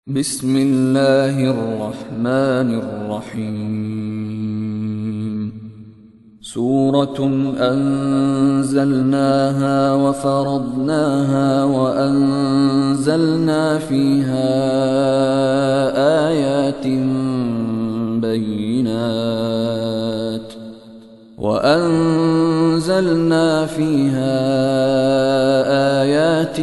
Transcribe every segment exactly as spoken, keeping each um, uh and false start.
بسم اللہ الرحمن الرحیم سورة انزلناها وفرضناها وانزلنا فيها آیات بینات وانزلنا فيها آیات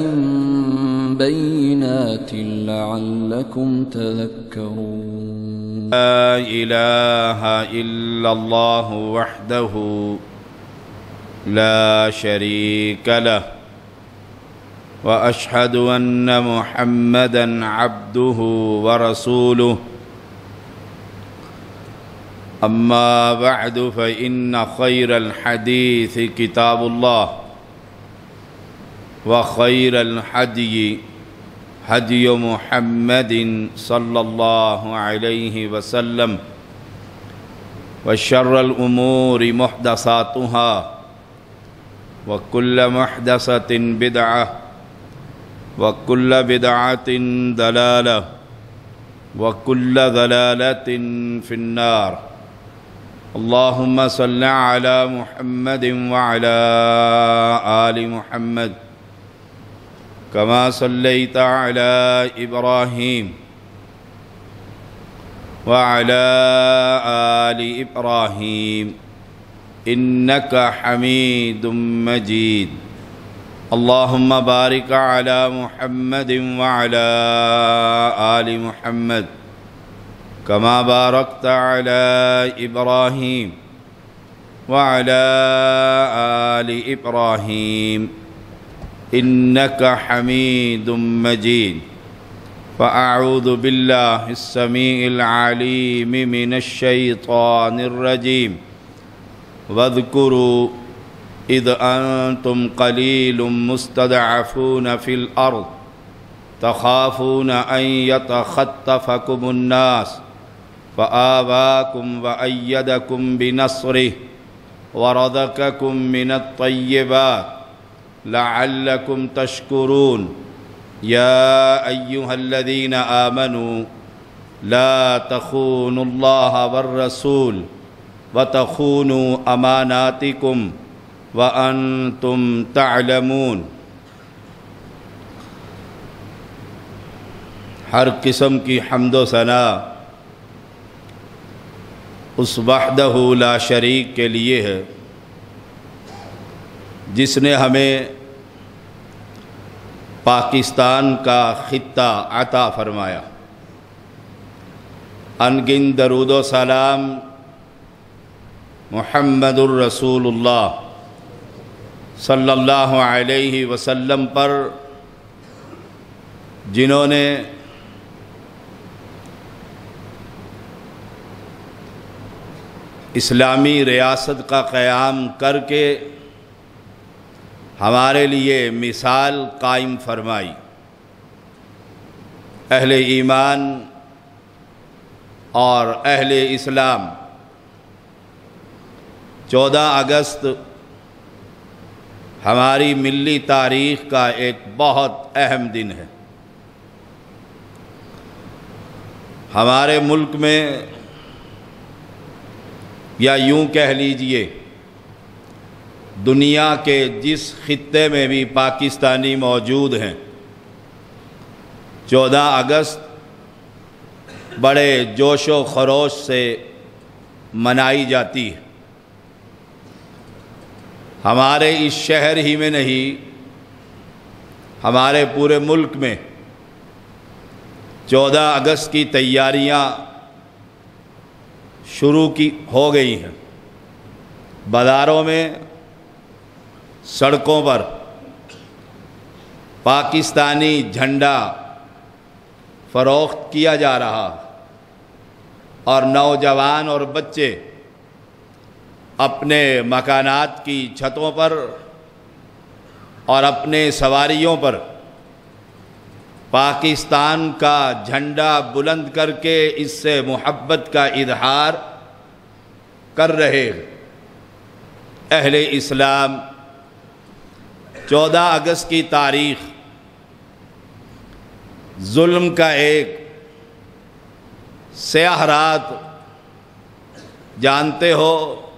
بینات لعلکم تذکرون لا إله إلا الله وحده لا شريك له وأشهد أن محمدًا عبده ورسوله أما بعد فإن خير الحديث كتاب الله وخير الهدي هدي محمد صلى الله عليه وسلم وشر الأمور محدثاتها وكل محدثة بدعة وكل بدعة ضلالة وكل ضلالة في النار. اللهم صل على محمد وعلى آل محمد كما صليت على إبراهيم وعلى آل إبراهيم إنك حميد مجيد. اللهم بارك على محمد وعلى آل محمد كما باركت على إبراهيم وعلى آل إبراهيم إنك حميد مجيد. فأعوذ بالله السميع العليم من الشيطان الرجيم. واذكروا إذ أنتم قليل مستضعفون في الأرض تخافون أن يتخطفكم الناس فآواكم وأيدكم بنصره ورزقكم من الطيبات لعلكم تشكرون. يا أيها الذين آمنوا لا تخونوا الله والرسول وتخونوا أماناتكم وأنتم تعلمون. ہر قسم کی حمد و ثنا اس وحدہ لا شریک کے لیے ہے جس نے ہمیں پاکستان کا خطہ عطا فرمایا. انگن درود و سلام محمد الرسول اللہ صلی اللہ علیہ وسلم پر، جنہوں نے اسلامی ریاست کا قیام کر کے ہمارے لیے مثال قائم فرمائی. اہل ایمان اور اہل اسلام چودہ اگست ہماری ملی تاریخ کا ایک بہت اہم دن ہے. ہمارے ملک میں، یا یوں کہہ لیجئے دنیا کے جس خطے میں بھی پاکستانی موجود ہیں، چودہ اگست بڑے جوش و خروش سے منائی جاتی ہے. ہمارے اس شہر ہی میں نہیں، ہمارے پورے ملک میں چودہ اگست کی تیاریاں شروع کی ہو گئی ہیں. بازاروں میں، سڑکوں پر پاکستانی جھنڈا فروخت کیا جا رہا، اور نوجوان اور بچے اپنے مکانات کی چھتوں پر اور اپنے سواریوں پر پاکستان کا جھنڈا بلند کر کے اس سے محبت کا اظہار کر رہے ہیں. اہل اسلام چودہ اگست کی تاریخ ظلم کا ایک سیاہ رات جانتے ہو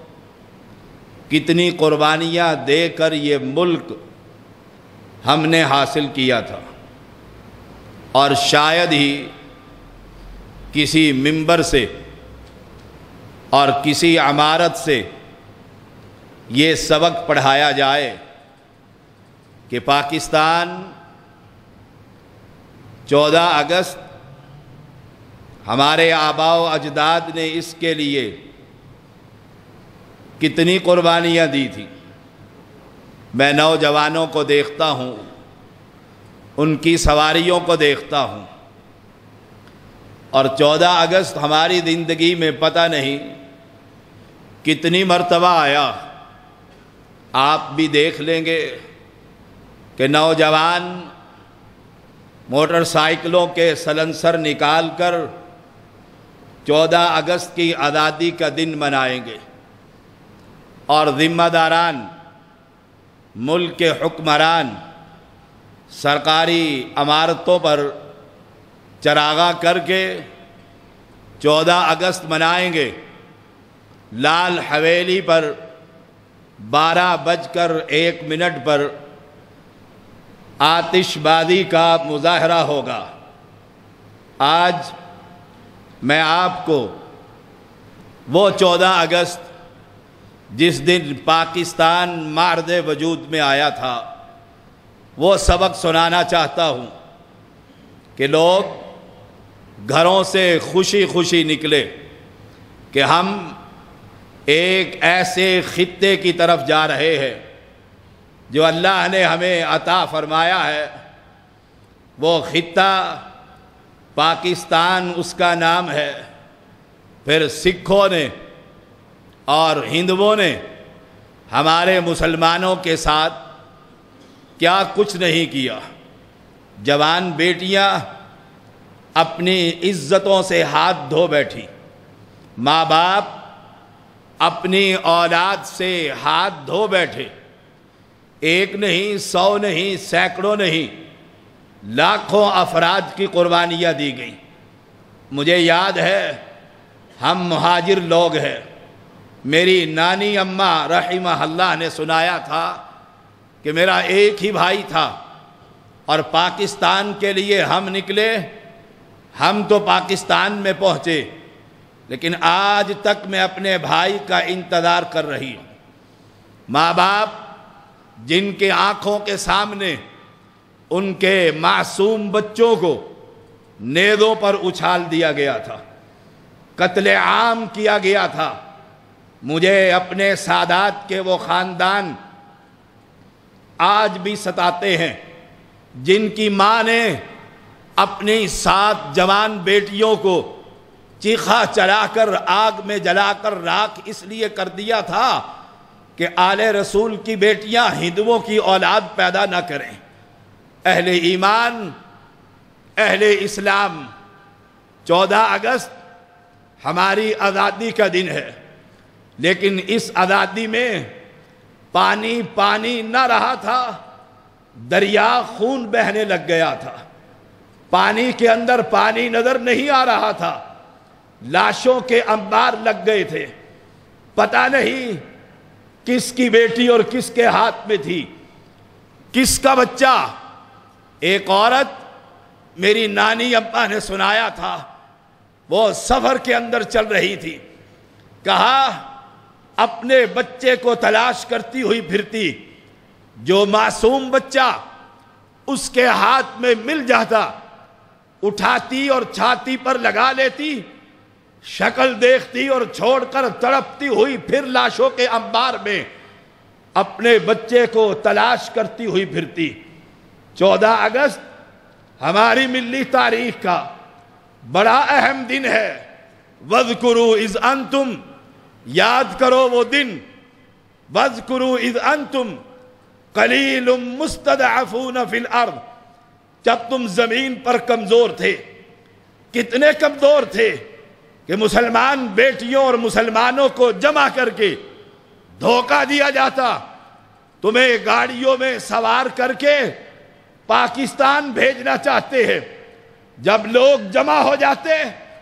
کتنی قربانیاں دے کر یہ ملک ہم نے حاصل کیا تھا، اور شاید ہی کسی منبر سے اور کسی عمارت سے یہ سبق پڑھایا جائے کہ پاکستان چودہ اگست ہمارے آباء و اجداد نے اس کے لیے کتنی قربانیاں دی تھیں۔ میں نوجوانوں کو دیکھتا ہوں، ان کی سواریوں کو دیکھتا ہوں، اور چودہ اگست ہماری زندگی میں پتہ نہیں کتنی مرتبہ آیا۔ آپ بھی دیکھ لیں گے کہ نوجوان موٹر سائیکلوں کے سلنسر نکال کر چودہ اگست کی آزادی کا دن منائیں گے، اور ذمہ داران، ملک کے حکمران سرکاری عمارتوں پر چراغاں کر کے چودہ اگست منائیں گے۔ لال حویلی پر بارہ بج کر ایک منٹ پر آتش بازی کا مظاہرہ ہوگا۔ آج میں آپ کو وہ چودہ اگست جس دن پاکستان معرض وجود میں آیا تھا وہ سبق سنانا چاہتا ہوں کہ لوگ گھروں سے خوشی خوشی نکلے کہ ہم ایک ایسے خطے کی طرف جا رہے ہیں جو اللہ نے ہمیں عطا فرمایا ہے۔ وہ خطہ پاکستان اس کا نام ہے۔ پھر سکھوں نے اور ہندوؤں نے ہمارے مسلمانوں کے ساتھ کیا کچھ نہیں کیا۔ جوان بیٹیاں اپنی عزتوں سے ہاتھ دھو بیٹھی، ماں باپ اپنی اولاد سے ہاتھ دھو بیٹھے۔ ایک نہیں، سو نہیں، سینکڑوں نہیں، لاکھوں افراد کی قربانیاں دی گئیں۔ مجھے یاد ہے ہم مہاجر لوگ ہیں، میری نانی اماں رحمہ اللہ نے سنایا تھا کہ میرا ایک ہی بھائی تھا اور پاکستان کے لیے ہم نکلے۔ ہم تو پاکستان میں پہنچے، لیکن آج تک میں اپنے بھائی کا انتظار کر رہی ہوں۔ ماں باپ جن کے آنکھوں کے سامنے ان کے معصوم بچوں کو نیزوں پر اچھال دیا گیا تھا، قتل عام کیا گیا تھا۔ مجھے اپنے سادات کے وہ خاندان آج بھی ستاتے ہیں جن کی ماں نے اپنی سات جوان بیٹیوں کو چیخا چلا کر آگ میں جلا کر راکھ اس لیے کر دیا تھا کہ آل رسول کی بیٹیاں ہندوؤں کی اولاد پیدا نہ کریں۔ اہل ایمان، اہل اسلام، چودہ اگست ہماری آزادی کا دن ہے، لیکن اس آزادی میں پانی پانی نہ رہا تھا، دریا خون بہنے لگ گیا تھا۔ پانی کے اندر پانی نظر نہیں آ رہا تھا، لاشوں کے انبار لگ گئے تھے، پتہ نہیں کس کی بیٹی اور کس کے ہاتھ میں تھی، کس کا بچہ۔ ایک عورت میری نانی اماں نے سنایا تھا، وہ سفر کے اندر چل رہی تھی، کہا اپنے بچے کو تلاش کرتی ہوئی پھرتی، جو معصوم بچہ اس کے ہاتھ میں مل جاتا اٹھاتی اور چھاتی پر لگا لیتی، شکل دیکھتی اور چھوڑ کر تڑپتی ہوئی پھر لاشوں کے انبار میں اپنے بچے کو تلاش کرتی ہوئی پھرتی۔ چودہ اگست ہماری ملی تاریخ کا بڑا اہم دن ہے۔ وَاذْكُرُوا اِذْ أَنْتُمْ، یاد کرو وہ دن، وَاذْكُرُوا اِذْ أَنْتُمْ قَلِيلٌ مُسْتَضْعَفُونَ فِي الْأَرْضِ، جب تم زمین پر کمزور تھے۔ کتنے کمزور تھے کہ مسلمان بیٹیوں اور مسلمانوں کو جمع کر کے دھوکہ دیا جاتا، تمہیں گاڑیوں میں سوار کر کے پاکستان بھیجنا چاہتے ہیں۔ جب لوگ جمع ہو جاتے،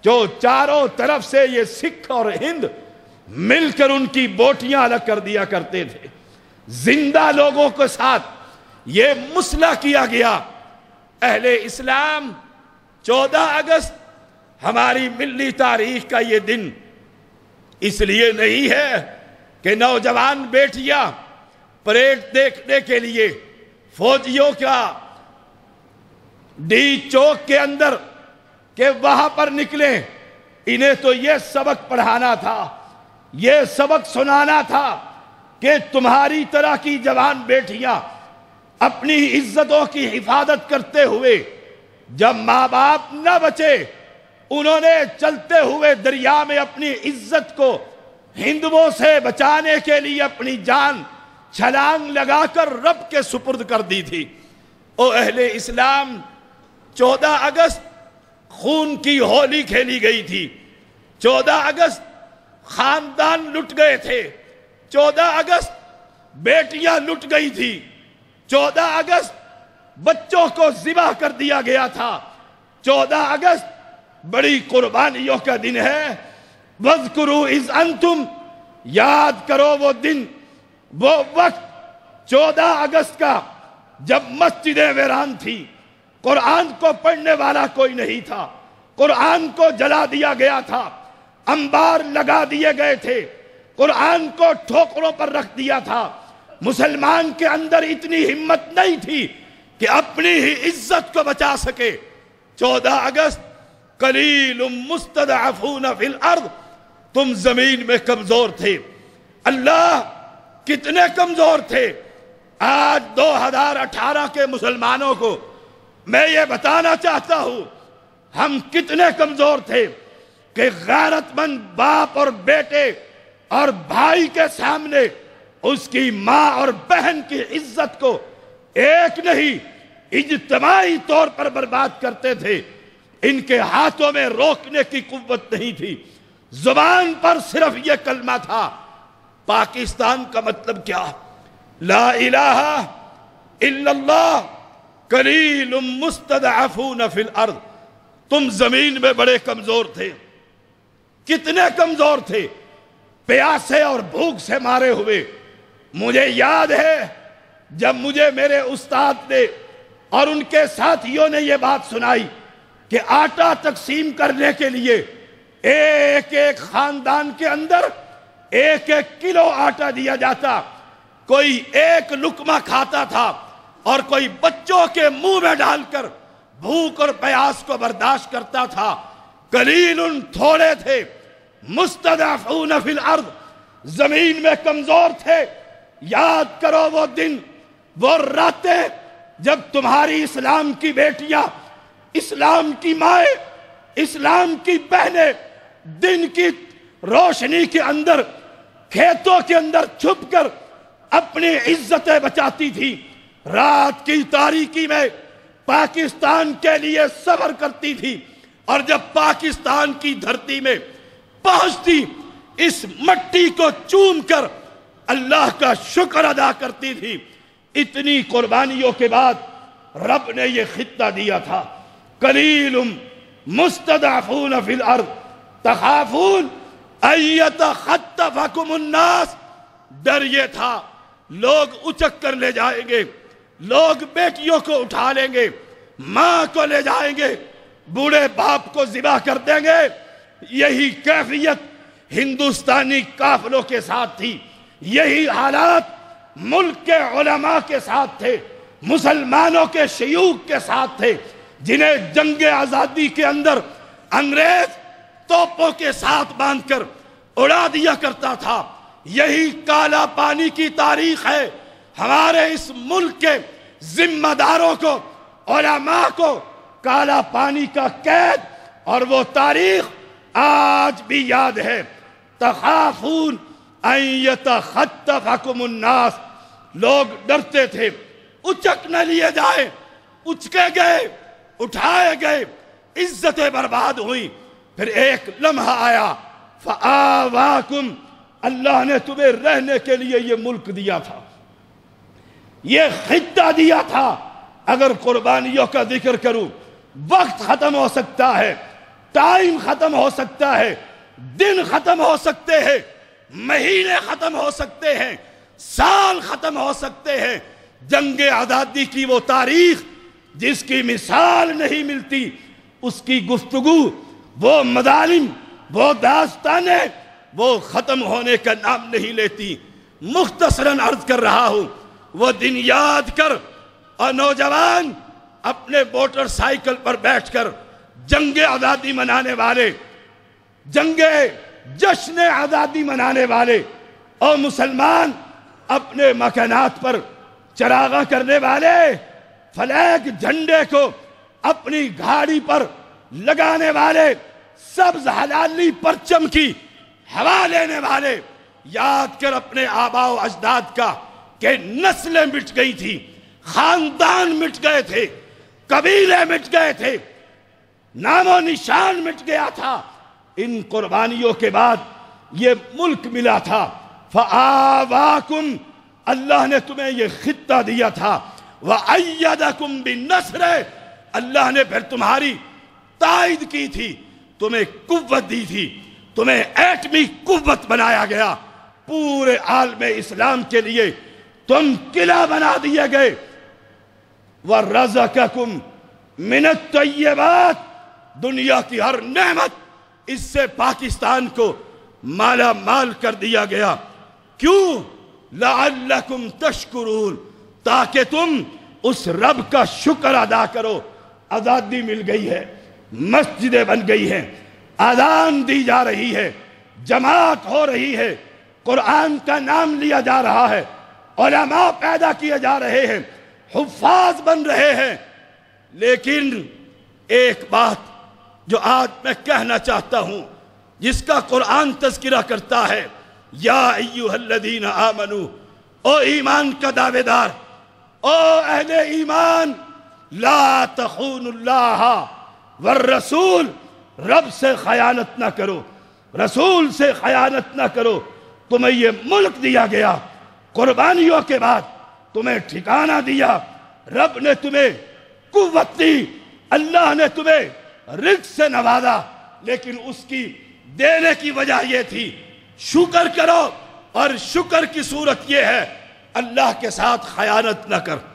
جو چاروں طرف سے یہ سکھ اور ہند مل کر ان کی بوٹیاں الگ کر دیا کرتے تھے، زندہ لوگوں کے ساتھ یہ مسلح کیا گیا۔ اہل اسلام چودہ اگست ہماری ملی تاریخ کا یہ دن اس لیے نہیں ہے کہ نوجوان بیٹیاں پریڈ دیکھنے کے لیے فوجیوں کا ڈی چوک کے اندر کہ وہاں پر نکلیں، انہیں تو یہ سبق پڑھانا تھا، یہ سبق سنانا تھا کہ تمہاری طرح کی جوان بیٹیاں اپنی عزتوں کی حفاظت کرتے ہوئے جب ماں باپ نہ بچے، انہوں نے چلتے ہوئے دریا میں اپنی عزت کو ہندوؤں سے بچانے کے لیے اپنی جان چھلانگ لگا کر رب کے سپرد کر دی تھی۔ او اہل اسلام، چودہ اگست خون کی ہولی کھیلی گئی تھی، چودہ اگست خاندان لٹ گئے تھے، چودہ اگست بیٹیاں لٹ گئی تھی، چودہ اگست بچوں کو ذبح کر دیا گیا تھا، چودہ اگست بڑی قربانیوں کا دن ہے۔ وَاذْكُرُوا اِذْ أَنْتُمْ، یاد کرو وہ دن، وہ وقت چودہ اگست کا جب مسجدیں ویران تھی، قرآن کو پڑھنے والا کوئی نہیں تھا، قرآن کو جلا دیا گیا تھا، انبار لگا دیے گئے تھے، قرآن کو ٹھوکروں پر رکھ دیا تھا۔ مسلمان کے اندر اتنی ہمت نہیں تھی کہ اپنی ہی عزت کو بچا سکے۔ چودہ اگست قلیل مستضعفون فی الارض، تم زمین میں کمزور تھے، اللہ کتنے کمزور تھے۔ آج دو ہزار اٹھارہ کے مسلمانوں کو میں یہ بتانا چاہتا ہوں ہم کتنے کمزور تھے کہ غیرت مند باپ اور بیٹے اور بھائی کے سامنے اس کی ماں اور بہن کی عزت کو ایک نہیں اجتماعی طور پر برباد کرتے تھے۔ ان کے ہاتھوں میں روکنے کی قوت نہیں تھی، زبان پر صرف یہ کلمہ تھا، پاکستان کا مطلب کیا؟ لا الہ الا اللہ قلیل مستضعفون فی الارض۔ تم زمین میں بڑے کمزور تھے، کتنے کمزور تھے، پیاسے اور بھوک سے مارے ہوئے۔ مجھے یاد ہے جب مجھے میرے استاد نے اور ان کے ساتھیوں نے یہ بات سنائی کہ آٹا تقسیم کرنے کے لیے ایک ایک خاندان کے اندر ایک ایک کلو آٹا دیا جاتا، کوئی ایک لقمہ کھاتا تھا اور کوئی بچوں کے منہ میں ڈال کر بھوک اور پیاس کو برداشت کرتا تھا۔ قلیل تھوڑے تھے، مستضعفون فی الارض، زمین میں کمزور تھے۔ یاد کرو وہ دن، وہ راتیں جب تمہاری اسلام کی بیٹیاں، اسلام کی مائیں، اسلام کی بہنیں دن کی روشنی کے اندر کھیتوں کے اندر چھپ کر اپنی عزتیں بچاتی تھی، رات کی تاریکی میں پاکستان کے لیے صبر کرتی تھی، اور جب پاکستان کی دھرتی میں پہنچتی اس مٹی کو چوم کر اللہ کا شکر ادا کرتی تھی۔ اتنی قربانیوں کے بعد رب نے یہ خطہ دیا تھا، قلیل مستضعفون فی الارض تخافون ان یتخطفکم الناس۔ ڈر یہ تھا لوگ اچک کر لے جائیں گے، لوگ بیٹیوں کو اٹھا لیں گے، ماں کو لے جائیں گے، بوڑھے باپ کو ذبح کر دیں گے۔ یہی کیفیت ہندوستانی قافلوں کے ساتھ تھی، یہی حالات ملک کے علماء کے ساتھ تھے، مسلمانوں کے شیوخ کے ساتھ تھے، جنہیں جنگ آزادی کے اندر انگریز توپوں کے ساتھ باندھ کر اڑا دیا کرتا تھا۔ یہی کالا پانی کی تاریخ ہے۔ ہمارے اس ملک کے ذمہ داروں کو، علماء کو کالا پانی کا قید اور وہ تاریخ آج بھی یاد ہے۔ تخافون ان یتخطفکم الناس، لوگ ڈرتے تھے اچک نہ لیے جائیں، اچکے گئے، اٹھائے گئے، عزتیں برباد ہوئی۔ پھر ایک لمحہ آیا، فآواکم، اللہ نے تمہیں رہنے کے لیے یہ ملک دیا تھا، یہ خطہ دیا تھا۔ اگر قربانیوں کا ذکر کروں وقت ختم ہو سکتا ہے۔ ٹائم ختم ہو سکتا ہے، دن ختم ہو سکتے ہیں، مہینے ختم ہو سکتے ہیں، سال ختم ہو سکتے ہیں۔ جنگ آزادی کی وہ تاریخ جس کی مثال نہیں ملتی، اس کی گفتگو، وہ مظالم، وہ داستانیں، وہ ختم ہونے کا نام نہیں لیتی۔ مختصراً عرض کر رہا ہوں، وہ دن یاد کر اور نوجوان اپنے موٹر سائیکل پر بیٹھ کر جنگ آزادی منانے والے، جنگ جشن آزادی منانے والے، اور مسلمان اپنے مکانات پر چراغاں کرنے والے، فلیگ جھنڈے کو اپنی گاڑی پر لگانے والے، سبز ہلالی پرچم کی ہوا لینے والے، یاد کر اپنے آباء و اجداد کا کہ نسلیں مٹ گئی تھی، خاندان مٹ گئے تھے، قبیلے مٹ گئے تھے، نام و نشان مٹ گیا تھا۔ ان قربانیوں کے بعد یہ ملک ملا تھا۔ فآواکم، اللہ نے تمہیں یہ خطہ دیا تھا۔ وَأَيَّدَكُمْ بِالنَّصْرِ، اللہ نے پھر تمہاری تائید کی تھی، تمہیں قوت دی تھی، تمہیں ایٹمی قوت بنایا گیا، پورے عالم اسلام کے لیے تم قلعہ بنا دیے گئے۔ وَرَزَقَكُمْ مِنَ الطَّيِّبَاتِ، دنیا کی ہر نعمت اس سے پاکستان کو مالا مال کر دیا گیا۔ کیوں؟ لَعَلَّكُمْ تَشْكُرُونَ، تاکہ تم اس رب کا شکر ادا کرو۔ آزادی مل گئی ہے، مسجدیں بن گئی ہیں، اذان دی جا رہی ہے، جماعت ہو رہی ہے، قرآن کا نام لیا جا رہا ہے، علماء پیدا کیے جا رہے ہیں، حفاظ بن رہے ہیں۔ لیکن ایک بات جو آج میں کہنا چاہتا ہوں، جس کا قرآن تذکرہ کرتا ہے، یا ایھا الذین آمنو، او ایمان کا دعوے دار، او اہل ایمان، لا تخونوا اللہ والرسول، رب سے خیانت نہ کرو، رسول سے خیانت نہ کرو۔ تمہیں یہ ملک دیا گیا، قربانیوں کے بعد تمہیں ٹھکانہ دیا، رب نے تمہیں قوت دی، اللہ نے تمہیں رزق سے نوازا، لیکن اس کی دینے کی وجہ یہ تھی شکر کرو، اور شکر کی صورت یہ ہے اللہ کے ساتھ خیانت نہ کر،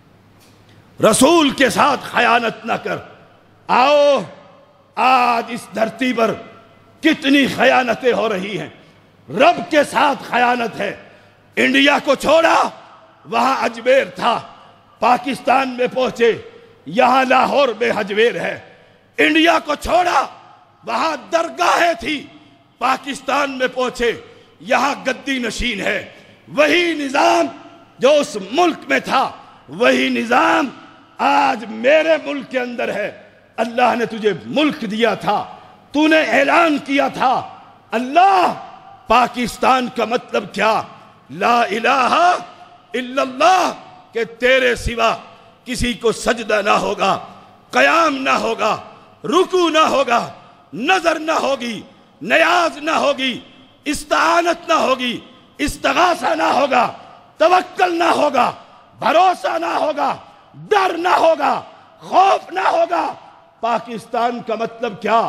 رسول کے ساتھ خیانت نہ کر۔ آؤ آج اس دھرتی پر کتنی خیانتیں ہو رہی ہیں، رب کے ساتھ خیانت ہے۔ انڈیا کو چھوڑا، وہاں اجمیر تھا، پاکستان میں پہنچے، یہاں لاہور میں اجمیر ہے۔ انڈیا کو چھوڑا، وہاں درگاہیں تھی، پاکستان میں پہنچے، یہاں گدی نشین ہے۔ وہی نظام جو اس ملک میں تھا، وہی نظام آج میرے ملک کے اندر ہے۔ اللہ نے تجھے ملک دیا تھا، تو نے اعلان کیا تھا، اللہ پاکستان کا مطلب کیا؟ لا الہ الا اللہ، کہ تیرے سوا کسی کو سجدہ نہ ہوگا، قیام نہ ہوگا، رکوع نہ ہوگا، نظر نہ ہوگی، نیاز نہ ہوگی، استعانت نہ ہوگی، استغاثہ نہ ہوگا، توکل نہ ہوگا، بھروسہ نہ ہوگا، ڈر نہ ہوگا، خوف نہ ہوگا۔ پاکستان کا مطلب کیا؟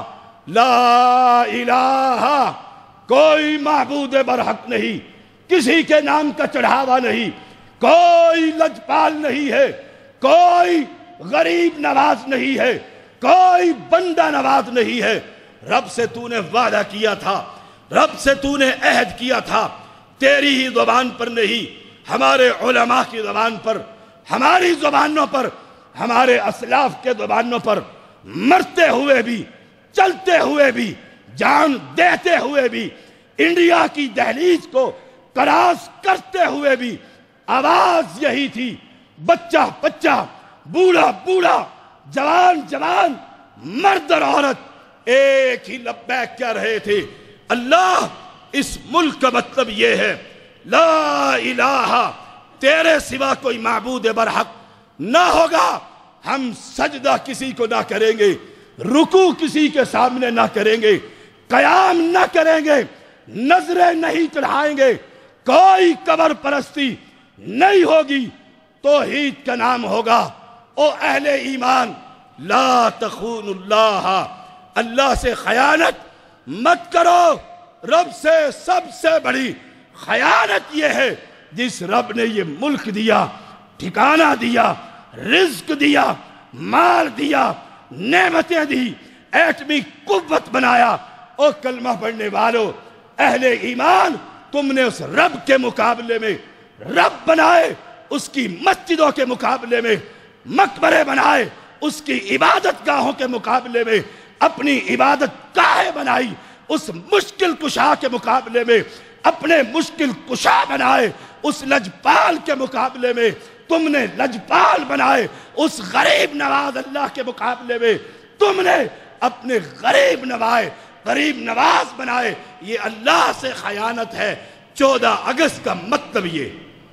لا الہ، کوئی معبود برحق نہیں، کسی کے نام کا چڑھاوا نہیں، کوئی لجپال نہیں ہے، کوئی غریب نواز نہیں ہے، کوئی بندہ نواز نہیں ہے۔ رب سے تو نے وعدہ کیا تھا، رب سے تو نے عہد کیا تھا، تیری ہی زبان پر نہیں، ہمارے علماء کی زبان پر، ہماری زبانوں پر، ہمارے اسلاف کے زبانوں پر، مرتے ہوئے بھی، چلتے ہوئے بھی، جان دیتے ہوئے بھی، انڈیا کی دہلیز کو کراس کرتے ہوئے بھی آواز یہی تھی۔ بچہ بچہ، بوڑھا بوڑھا، جوان جوان، مرد اور عورت ایک ہی لبیک کہہ رہے تھے، اللہ اس ملک کا مطلب یہ ہے، لا الہ، تیرے سوا کوئی معبود برحق نہ ہوگا، ہم سجدہ کسی کو نہ کریں گے، رکوع کسی کے سامنے نہ کریں گے، قیام نہ کریں گے، نظریں نہیں چڑھائیں گے، کوئی قبر پرستی نہیں ہوگی، توحید کا نام ہوگا۔ او اہل ایمان، لا تخونوا اللہ، اللہ سے خیانت مت کرو۔ رب سے سب سے بڑی خیانت یہ ہے جس رب نے یہ ملک دیا، ٹھکانہ دیا، رزق دیا، مال دیا، نعمتیں دی، ایٹمی قوت بنایا۔ او کلمہ پڑھنے والو، اہل ایمان، تم نے اس رب کے مقابلے میں رب بنائے، اس کی مسجدوں کے مقابلے میں مقبرے بنائے، اس کی عبادت گاہوں کے مقابلے میں اپنی عبادت گاہیں بنائی، اس مشکل کشا کے مقابلے میں اپنے مشکل کشا بنائے، اس لجپال کے مقابلے میں تم نے لجپال بنائے، اس غریب نواز اللہ کے مقابلے میں تم نے اپنے غریب نوائے غریب نواز بنائے۔ یہ اللہ سے خیانت ہے۔ چودہ اگست کا مطلب یہ،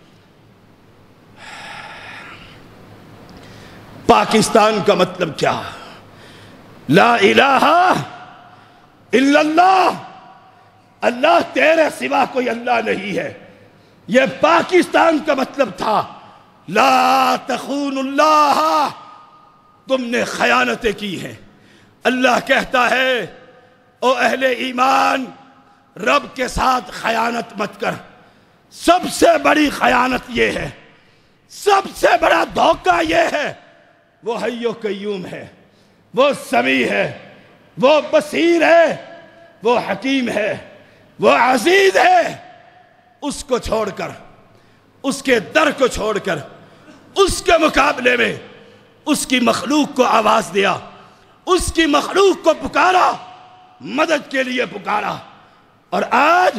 پاکستان کا مطلب کیا؟ لا الہ الا اللہ، اللہ تیرے سوا کوئی اللہ نہیں ہے۔ یہ پاکستان کا مطلب تھا۔ لا تخون اللہ، تم نے خیانتیں کی ہیں۔ اللہ کہتا ہے او اہل ایمان، رب کے ساتھ خیانت مت کر۔ سب سے بڑی خیانت یہ ہے، سب سے بڑا دھوکہ یہ ہے۔ وہ حی و قیوم ہے، وہ سمیع ہے، وہ بصیر ہے، وہ حکیم ہے، وہ عزیز ہے۔ اس کو چھوڑ کر، اس کے در کو چھوڑ کر، اس کے مقابلے میں اس کی مخلوق کو آواز دیا، اس کی مخلوق کو پکارا، مدد کے لیے پکارا۔ اور آج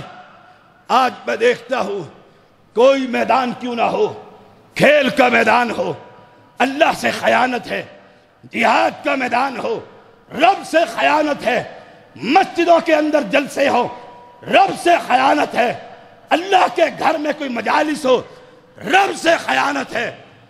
آج میں دیکھتا ہوں کوئی میدان کیوں نہ ہو، کھیل کا میدان ہو، اللہ سے خیانت ہے، جہاد کا میدان ہو، رب سے خیانت ہے، مسجدوں کے اندر جلسے ہو، رب سے خیانت ہے، اللہ کے گھر میں کوئی مجالس ہو، رب سے خیانت ہے۔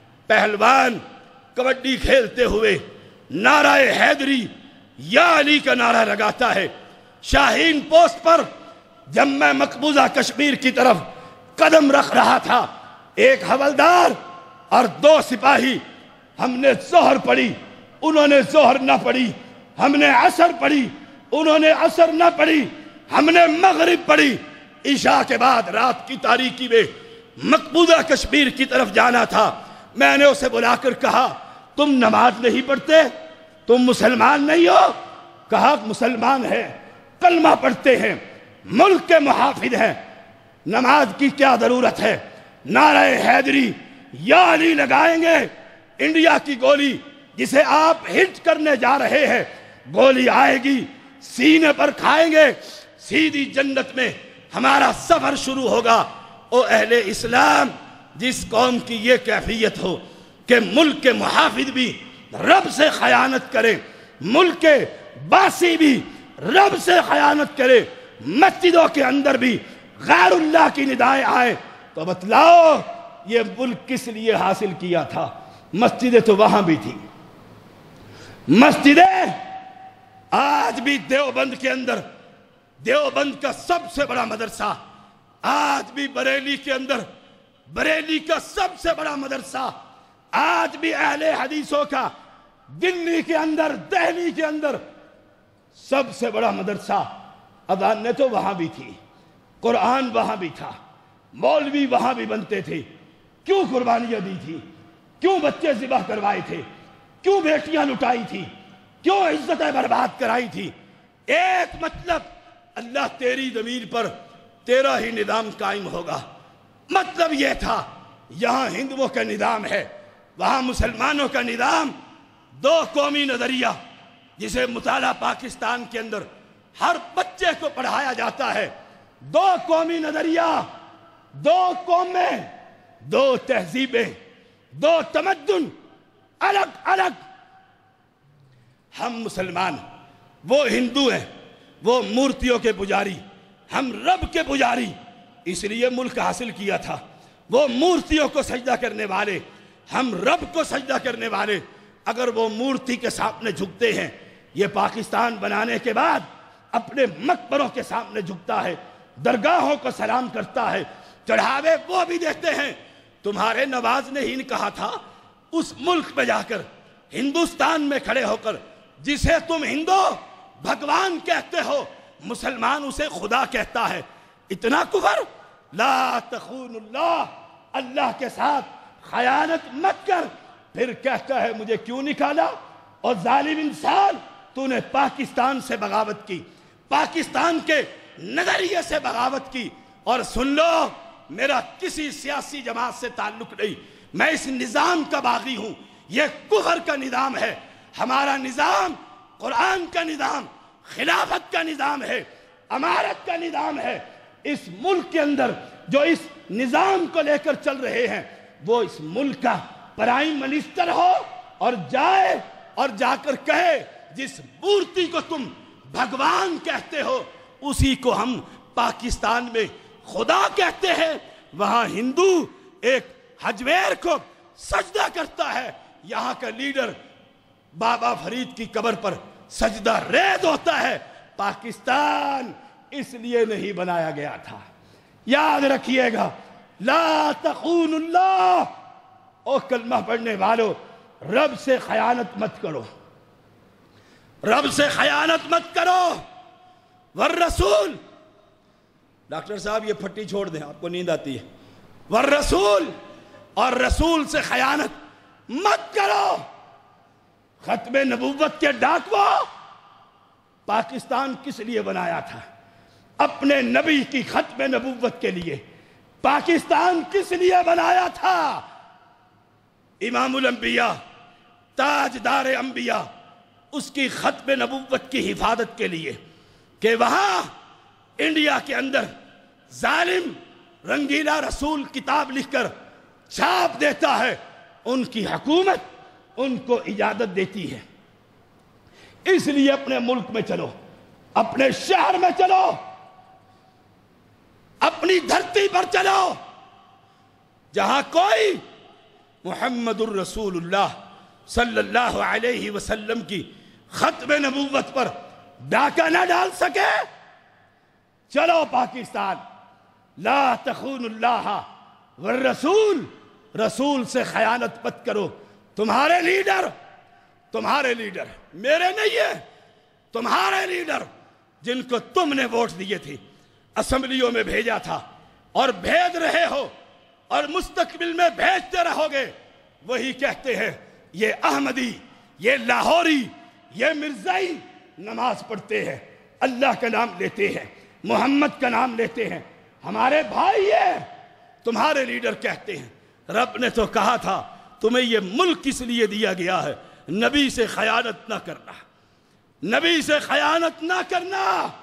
پہلوان کبڈی کھیلتے ہوئے نعرہ حیدری یا علی کا نعرہ لگاتا ہے۔ شاہین پوسٹ پر جب میں مقبوضہ کشمیر کی طرف قدم رکھ رہا تھا، ایک حوالدار اور دو سپاہی، ہم نے ظہر پڑھی، انہوں نے ظہر نہ پڑھی، ہم نے عصر پڑھی، انہوں نے عصر نہ پڑھی، ہم نے مغرب پڑھی۔ عشاء کے بعد رات کی تاریکی میں مقبوضہ کشمیر کی طرف جانا تھا۔ میں نے اسے بلا کر کہا تم نماز نہیں پڑھتے؟ تم مسلمان نہیں ہو؟ کہا مسلمان ہے، کلمہ پڑھتے ہیں، ملک کے محافظ ہیں، نماز کی کیا ضرورت ہے؟ نعرہ حیدری یا علی لگائیں گے، انڈیا کی گولی جسے آپ ہٹ کرنے جا رہے ہیں، گولی آئے گی، سینے پر کھائیں گے، سیدھی جنت میں ہمارا سفر شروع ہوگا۔ او اہل اسلام، جس قوم کی یہ کیفیت ہو کہ ملک کے محافظ بھی رب سے خیانت کرے، ملک کے باسی بھی رب سے خیانت کرے، مسجدوں کے اندر بھی غیر اللہ کی ندائیں آئے، تو بتلاؤ یہ ملک کس لیے حاصل کیا تھا؟ مسجدیں تو وہاں بھی تھی، مسجدیں آج بھی دیوبند کے اندر، دیوبند کا سب سے بڑا مدرسہ، آج بھی بریلی کے اندر، بریلی کا سب سے بڑا مدرسہ، آج بھی اہل حدیثوں کا دلی کے اندر، دہلی کے اندر سب سے بڑا مدرسہ، اذانیں تو وہاں بھی تھی، قرآن وہاں بھی تھا، مولوی وہاں بھی بنتے تھے۔ کیوں قربانیاں دی تھی؟ کیوں بچے ذبح کروائے تھے؟ کیوں بیٹیاں لٹائی تھی؟ کیوں عزتیں برباد کرائی تھی؟ ایک مطلب، اللہ تیری ضمیر پر تیرا ہی نظام قائم ہوگا۔ مطلب یہ تھا، یہاں ہندوؤں کا نظام ہے، وہاں مسلمانوں کا نظام، دو قومی نظریہ جسے مطالعہ پاکستان کے اندر ہر بچے کو پڑھایا جاتا ہے، دو قومی نظریہ، دو قومیں، دو تہذیبیں، دو تمدن، الگ الگ۔ ہم مسلمان، وہ ہندو ہیں، وہ مورتیوں کے پجاری، ہم رب کے پجاری، اس لیے ملک حاصل کیا تھا۔ وہ مورتیوں کو سجدہ کرنے والے، ہم رب کو سجدہ کرنے والے، اگر وہ مورتی کے سامنے جھکتے ہیں، یہ پاکستان بنانے کے بعد اپنے مقبروں کے سامنے جھکتا ہے، درگاہوں کو سلام کرتا ہے، چڑھاوے وہ بھی دیتے ہیں۔ تمہارے نواز نے ہی کہا تھا اس ملک میں جا کر، ہندوستان میں کھڑے ہو کر، جسے تم ہندو بھگوان کہتے ہو، مسلمان اسے خدا کہتا ہے۔ اتنا کفر! لا تخون اللہ، اللہ کے ساتھ خیانت مت کر۔ پھر کہتا ہے مجھے کیوں نکالا؟ اور ظالم انسان، تو نے پاکستان سے بغاوت کی، پاکستان کے نظریے سے بغاوت کی۔ اور سن لو، میرا کسی سیاسی جماعت سے تعلق نہیں، میں اس نظام کا باغی ہوں۔ یہ کفر کا نظام ہے۔ ہمارا نظام قرآن کا نظام، خلافت کا نظام ہے، امارت کا نظام ہے۔ اس ملک کے اندر جو اس نظام کو لے کر چل رہے ہیں، وہ اس ملک کا پرائم منسٹر ہو اور جائے اور جا کر کہے جس مورتی کو تم بھگوان کہتے ہو اسی کو ہم پاکستان میں خدا کہتے ہیں، وہاں ہندو ایک حجویر کو سجدہ کرتا ہے، یہاں کا لیڈر بابا فرید کی قبر پر سجدہ ریز ہوتا ہے۔ پاکستان اس لیے نہیں بنایا گیا تھا۔ یاد رکھیے گا، لا تخون اللہ۔ او کلمہ پڑھنے والو، رب سے خیانت مت کرو، رب سے خیانت مت کرو۔ والرسول، ڈاکٹر صاحب یہ پھٹی چھوڑ دیں، آپ کو نیند آتی ہے۔ والرسول، اور رسول سے خیانت مت کرو۔ ختم نبوت کے ڈاکو، پاکستان کس لیے بنایا تھا؟ اپنے نبی کی ختم نبوت کے لیے۔ پاکستان کس لیے بنایا تھا؟ امام الانبیاء، تاجدار انبیاء، اس کی ختم نبوت کی حفاظت کے لیے، کہ وہاں انڈیا کے اندر ظالم رنگیلا رسول کتاب لکھ کر چھاپ دیتا ہے، ان کی حکومت ان کو اجازت دیتی ہے۔ اس لیے اپنے ملک میں چلو، اپنے شہر میں چلو، اپنی دھرتی پر چلو، جہاں کوئی محمد الرسول اللہ صلی اللہ علیہ وسلم کی ختم نبوت پر ڈاکہ نہ ڈال سکے۔ چلو پاکستان، لا تخون اللہ والرسول، رسول سے خیانت مت کرو۔ تمہارے لیڈر تمہارے لیڈر میرے نہیں ہیں، تمہارے لیڈر جن کو تم نے ووٹ دیے تھے، اسمبلیوں میں بھیجا تھا اور بھیج رہے ہو اور مستقبل میں بھیجتے رہو گے، وہی کہتے ہیں یہ احمدی، یہ لاہوری، یہ مرزائی نماز پڑھتے ہیں، اللہ کا نام لیتے ہیں، محمد کا نام لیتے ہیں، ہمارے بھائی ہیں۔ تمہارے لیڈر کہتے ہیں رب نے تو کہا تھا تمہیں یہ ملک کس لیے دیا گیا ہے؟ نبی سے خیانت نہ کرنا، نبی سے خیانت نہ کرنا۔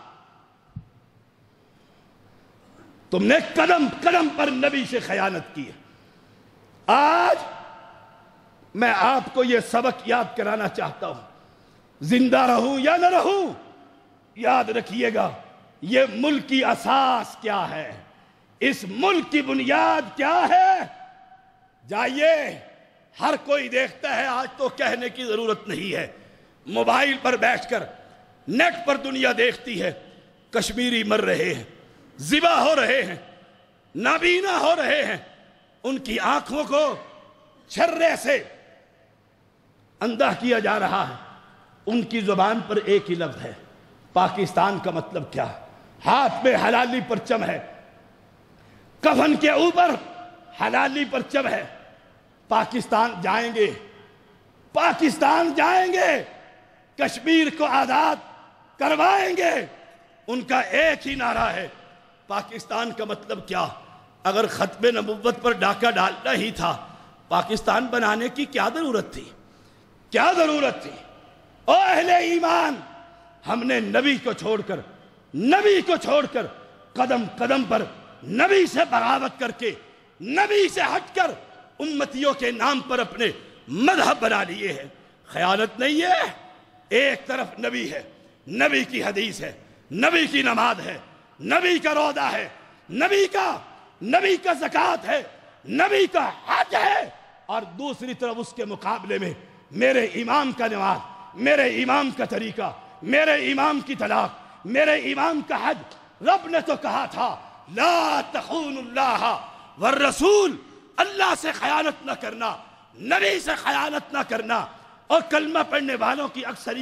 تم نے قدم قدم پر نبی سے خیانت کی ہے۔ آج میں آپ کو یہ سبق یاد کرانا چاہتا ہوں، زندہ رہوں یا نہ رہوں، یاد رکھیے گا یہ ملک کی اساس کیا ہے، اس ملک کی بنیاد کیا ہے۔ جائیے، ہر کوئی دیکھتا ہے، آج تو کہنے کی ضرورت نہیں ہے، موبائل پر بیٹھ کر نیٹ پر دنیا دیکھتی ہے، کشمیری مر رہے ہیں، ذبح ہو رہے ہیں، نابینا ہو رہے ہیں، ان کی آنکھوں کو چھرے سے اندھا کیا جا رہا ہے، ان کی زبان پر ایک ہی لفظ ہے، پاکستان کا مطلب کیا؟ ہاتھ میں حلالی پرچم ہے، کفن کے اوپر حلالی پرچم ہے۔ پاکستان جائیں گے، پاکستان جائیں گے، کشمیر کو آزاد کروائیں گے، ان کا ایک ہی نعرہ ہے، پاکستان کا مطلب کیا؟ اگر ختم نبوت پر ڈاکہ ڈالنا ہی تھا، پاکستان بنانے کی کیا ضرورت تھی؟ کیا ضرورت تھی؟ او اہل ایمان، ہم نے نبی کو چھوڑ کر نبی کو چھوڑ کر قدم قدم پر نبی سے بغاوت کر کے، نبی سے ہٹ کر امتیوں کے نام پر اپنے مذہب بنا لیے ہیں۔ خیانت نہیں ہے، ایک طرف نبی ہے، نبی کی حدیث ہے، نبی کی نماز ہے، نبی کا روزہ ہے، نبی کا نبی کا زکوٰۃ ہے، نبی کا حج ہے، اور دوسری طرف اس کے مقابلے میں میرے امام کا نماز، میرے امام کا طریقہ، میرے امام کی طلاق، میرے امام کا حج۔ رب نے تو کہا تھا لا تخون اللہ والرسول، اللہ سے خیانت نہ کرنا، نبی سے خیانت نہ کرنا۔ اور کلمہ پڑھنے والوں کی اکثریت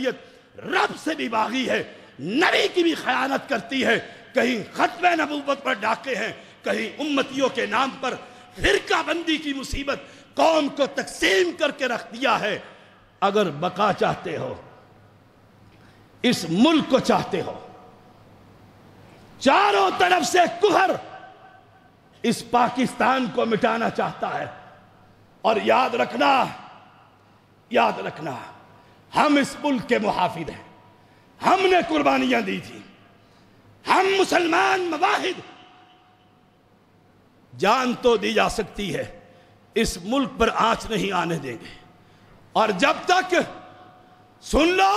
رب سے بھی باغی ہے، نبی کی بھی خیانت کرتی ہے، کہیں ختم نبوت پر ڈاکے ہیں، کہیں امتیوں کے نام پر فرقہ بندی کی مصیبت قوم کو تقسیم کر کے رکھ دیا ہے۔ اگر بقا چاہتے ہو، اس ملک کو چاہتے ہو، چاروں طرف سے کفر اس پاکستان کو مٹانا چاہتا ہے، اور یاد رکھنا یاد رکھنا ہم اس ملک کے محافظ ہیں، ہم نے قربانیاں دی تھی، ہم مسلمان مواحد، جان تو دی جا سکتی ہے، اس ملک پر آنچ نہیں آنے دیں گے۔ اور جب تک سن لو،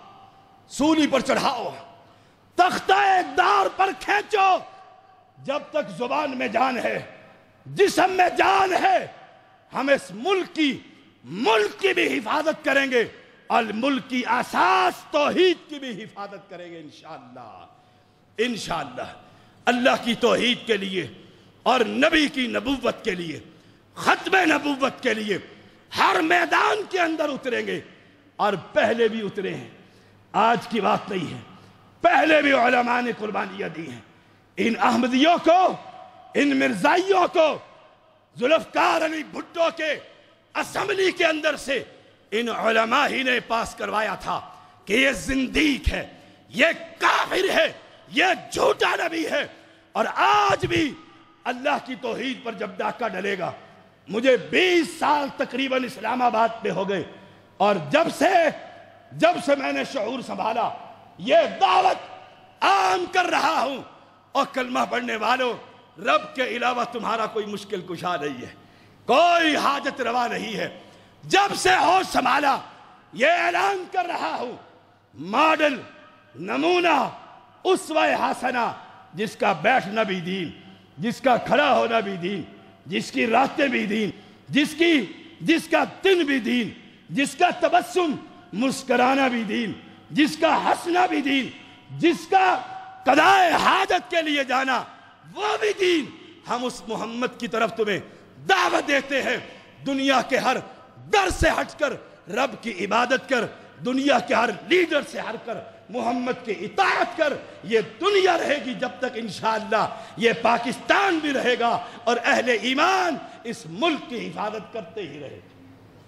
سولی پر چڑھاؤ، تختہ اقتدار پر کھینچو، جب تک زبان میں جان ہے، جسم میں جان ہے، ہم اس ملک کی ملک کی بھی حفاظت کریں گے، الملک کی اساس توحید کی بھی حفاظت کریں گے انشاءاللہ انشاءاللہ اللہ کی توحید کے لیے اور نبی کی نبوت کے لیے، ختم نبوت کے لیے ہر میدان کے اندر اتریں گے، اور پہلے بھی اترے ہیں، آج کی بات نہیں ہے، پہلے بھی علماء نے قربانیاں دی ہیں۔ ان احمدیوں کو، ان مرزائیوں کو ذوالفقار علی بھٹو کے اسمبلی کے اندر سے ان علماء ہی نے پاس کروایا تھا کہ یہ زندیق ہے، یہ کافر ہے، یہ جھوٹا نبی ہے۔ اور آج بھی اللہ کی توحید پر جب ڈاکہ ڈلے گا، مجھے بیس سال تقریباً اسلام آباد میں ہو گئے، اور جب سے جب سے میں نے شعور سنبھالا، یہ دعوت عام کر رہا ہوں، اور کلمہ پڑھنے والوں، رب کے علاوہ تمہارا کوئی مشکل کشا نہیں ہے، کوئی حاجت روا نہیں ہے۔ جب سے ہوش سنبھالا یہ اعلان کر رہا ہوں، ماڈل، نمونہ، اسوہ حسنہ، جس کا بیٹھنا بھی دین، جس کا کھڑا ہونا بھی دین، جس کی راتیں بھی دین، جس کی جس کا دن بھی دین، جس کا تبسم مسکرانا بھی دین، جس کا ہنسنا بھی دین، جس کا قضائے حاجت کے لیے جانا وہ بھی دین۔ ہم اس محمد کی طرف تمہیں دعوت دیتے ہیں، دنیا کے ہر در سے ہٹ کر رب کی عبادت کر، دنیا کے ہر لیڈر سے ہٹ کر محمد کی اطاعت کر۔ یہ دنیا رہے گی جب تک انشاءاللہ یہ پاکستان بھی رہے گا، اور اہل ایمان اس ملک کی حفاظت کرتے ہی رہے گا۔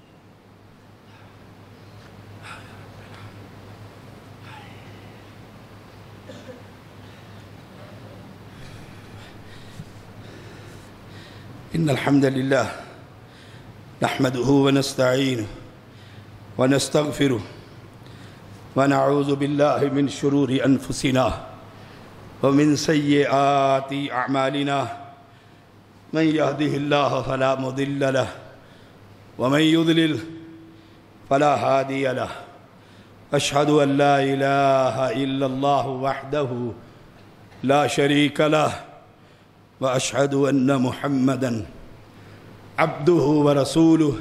ان الحمد للہ نحمده ونستعینه ونستغفره ونعوذ باللہ من شرور انفسنا ومن سیئات اعمالنا، من يهده الله فلا مضل له ومن يضلل فلا هادي له، اشهد ان لا اله الا الله وحده لا شريك له، واشهد ان محمدا عبده ورسوله،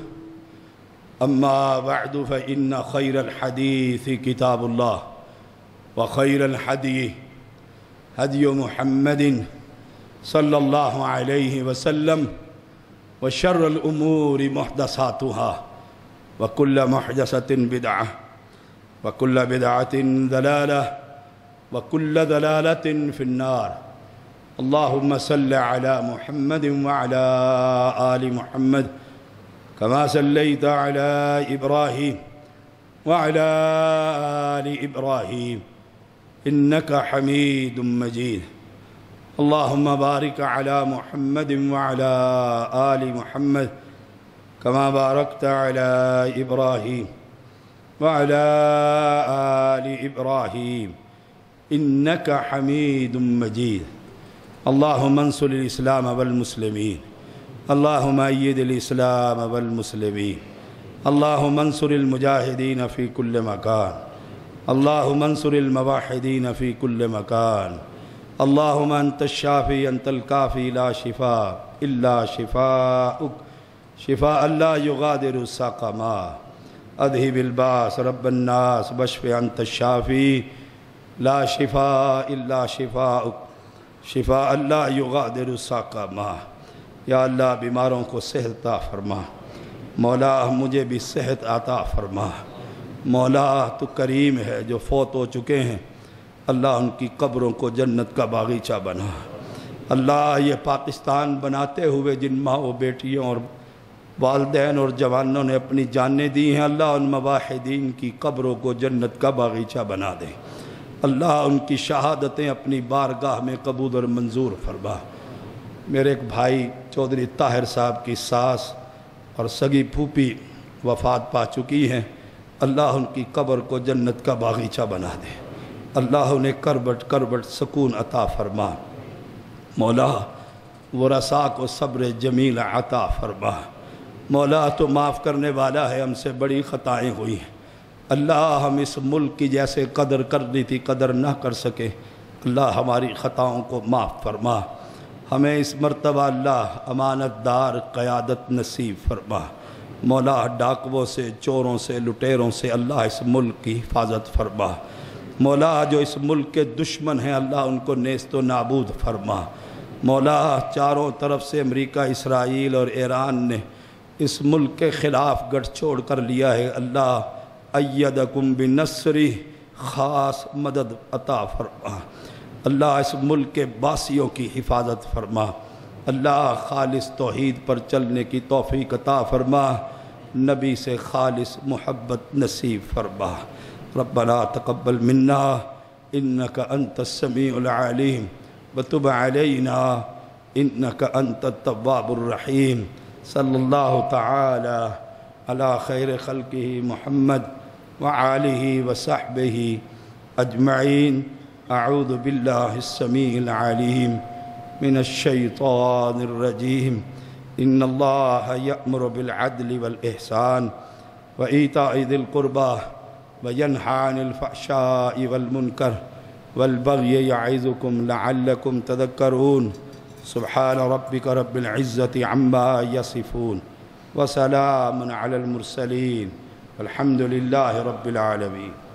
اما بعد فان خير الحديث كتاب الله، وخير الهدي هدي محمد صلى الله عليه وسلم، وشر الامور محدثاتها، وكل محدثة بدعة، وكل بدعة ضلالة، وكل ضلالة في النار۔ اللهم صل على محمد وعلى آل محمد كما صليت على إبراهيم وعلى آل إبراهيم إنك حميد مجيد۔ اللهم بارك على محمد وعلى آل محمد كما باركت على إبراهيم وعلى آل إبراهيم إنك حميد مجيد۔ اللهم انصر الإسلام والمسلمين، اللهم أيد الإسلام والمسلمين، اللهم انصر المجاهدين في كل مكان، اللهم انصر الموحدين في كل مكان، اللهم أنت الشافي أنت الكافي لا شفاء إلا شفاءك، شفاء لا يغادر سقما، أذهب الباس رب الناس واشف أنت الشافي لا شفاء إلا شفاءك، شفاء لا یغادر سقما۔ یا اللہ بیماروں کو صحت عطا فرما، مولا مجھے بھی صحت عطا فرما، مولا تو کریم ہے، جو فوت ہو چکے ہیں اللہ ان کی قبروں کو جنت کا باغیچہ بنا۔ اللہ یہ پاکستان بناتے ہوئے جن ماں و بیٹیوں اور والدین اور جوانوں نے اپنی جانیں دی ہیں، اللہ ان مواحدین کی قبروں کو جنت کا باغیچہ بنا دیں۔ اللہ ان کی شہادتیں اپنی بارگاہ میں قبول اور منظور فرما۔ میرے ایک بھائی چودھری طاہر صاحب کی ساس اور سگی پھوپھی وفات پا چکی ہیں، اللہ ان کی قبر کو جنت کا باغیچہ بنا دے۔ اللہ انہیں کربٹ کربٹ سکون عطا فرما۔ مولا ورثاء کو صبر جمیل عطا فرما۔ مولا تو معاف کرنے والا ہے، ہم سے بڑی خطائیں ہوئی ہیں اللہ، ہم اس ملک کی جیسے قدر کرنی تھی قدر نہ کر سکے، اللہ ہماری خطاؤں کو معاف فرما۔ ہمیں اس مرتبہ اللہ امانت دار قیادت نصیب فرما۔ مولا ڈاکووں سے، چوروں سے، لٹیروں سے اللہ اس ملک کی حفاظت فرما۔ مولا جو اس ملک کے دشمن ہیں اللہ ان کو نیست و نابود فرما۔ مولا چاروں طرف سے امریکہ، اسرائیل اور ایران نے اس ملک کے خلاف گٹھ چھوڑ کر لیا ہے، اللہ ایدکم بنصری، خاص مدد عطا فرما۔ اللہ اس ملک کے باسیوں کی حفاظت فرما۔ اللہ خالص توحید پر چلنے کی توفیق عطا فرما، نبی سے خالص محبت نصیب فرما۔ ربنا تقبل منا انک انت السمیع العلیم وتب علینا انک انت التواب الرحیم۔ صلی اللہ تعالی علی خیر خلقہ محمد وآلہ وصحبہ اجمعین۔ اعوذ باللہ السمیع العلیم من الشیطان الرجیم۔ ان اللہ یأمر بالعدل والإحسان وإیتاء ذی القربى وینہی عن الفحشاء والمنکر والبغی یعظکم لعلکم تذکرون۔ سبحان ربک رب العزة عما یصفون وسلام علی المرسلین والحمد للہ رب العالمین۔